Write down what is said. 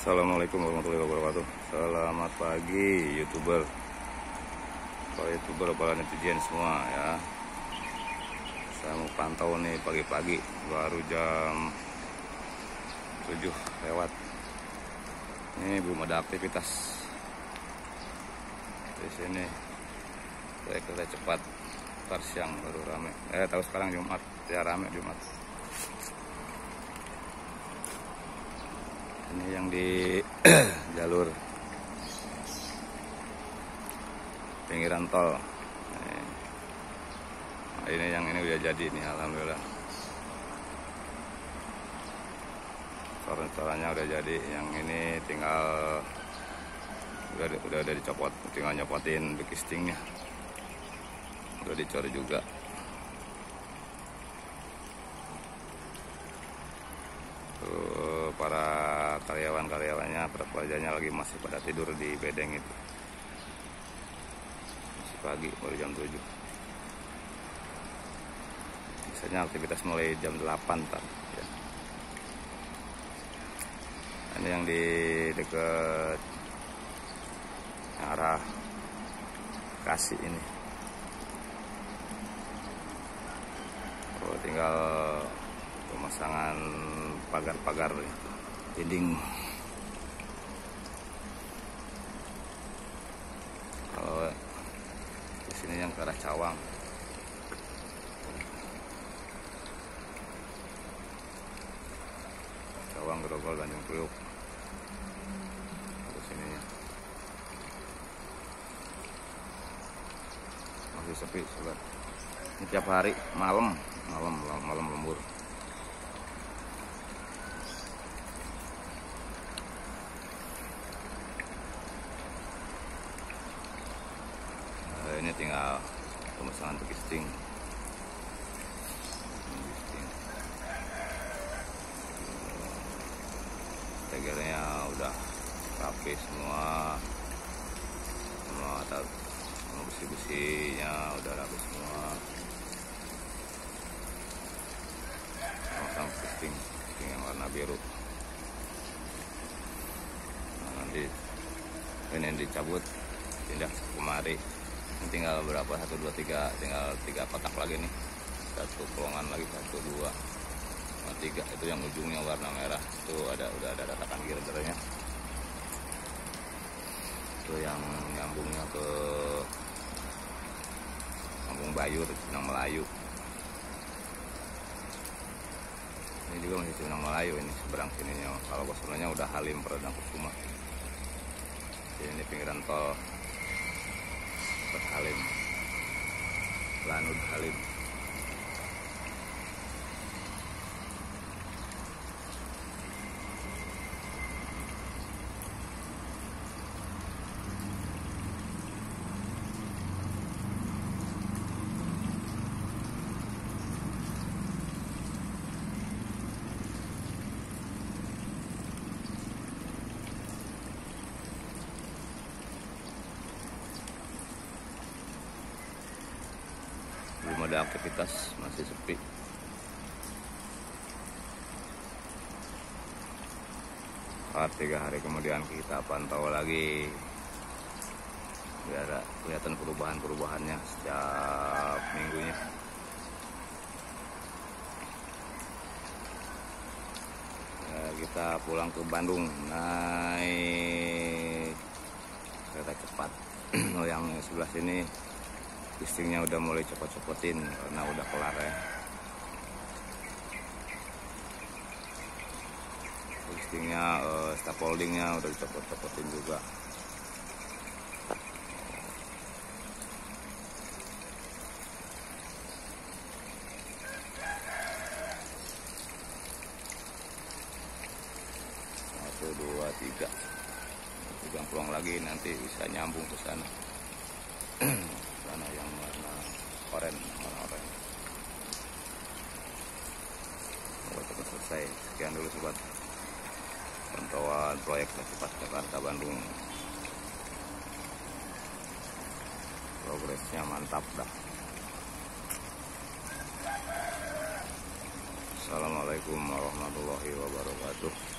Assalamualaikum warahmatullahi wabarakatuh. Selamat pagi YouTuber, para YouTuber, para netizen semua ya. Saya mau pantau nih pagi-pagi, baru jam 7 lewat. Ini belum ada aktivitas di sini. Kereta cepat ntar siang baru rame. Tahu sekarang Jumat ya, rame Jumat. Ini yang di jalur pinggiran tol. Nah, ini yang ini udah jadi nih, alhamdulillah. Coran-corannya udah jadi. Yang ini tinggal udah dicopot, tinggal nyopotin bekistingnya. Udah dicor juga. Para karyawan-karyawannya, para pekerjanya lagi masih pada tidur di bedeng itu. Masih pagi, baru jam 7. Biasanya aktivitas mulai jam 8 ntar ya. Ini yang di dekat arah Kasih ini. Tinggal pemasangan pagar-pagar dinding. Kalau di sini yang ke arah Cawang. Cawang, Grogol, Tanjung Priok. Terus sini masih sepi sobat. Ini tiap hari malam lembur. Ini tinggal pemasangan bekisting. Tegelnya udah rapi semua besi-besinya udah rapi semua. Pasang bekisting yang warna biru. Nah, nanti ini dicabut, pindah kemari. Tinggal berapa, 1, 2, 3, tinggal 3 kotak lagi nih, 1 kolongan lagi, 1, 2, 3. Itu yang ujungnya warna merah, itu udah ada ratakan girdernya. Itu yang nyambungnya ke Kampung Bayur, Cipinang Melayu. Ini juga masih Cipinang Melayu, ini seberang sininya. Kalau kesononya udah Halim Perdana Kusuma. Ini pinggiran tol Halim, Lanud Halim. Belum ada aktivitas, masih sepi. Saat 3 hari kemudian kita pantau lagi, biar kelihatan perubahannya setiap minggunya. Kita pulang ke Bandung naik kereta cepat. Yang sebelah sini listingnya udah mulai copot-copotin karena udah kelar ya. Listingnya, scaffoldingnya udah dicopot-copotin juga. Satu, 2, 3. Pegang peluang lagi, nanti bisa nyambung ke sana. Sana yang warna oranye. Cepat selesai. Sekian dulu sobat, pantauan proyek cepat Jakarta Bandung. Progresnya mantap dah. Assalamualaikum warahmatullahi wabarakatuh.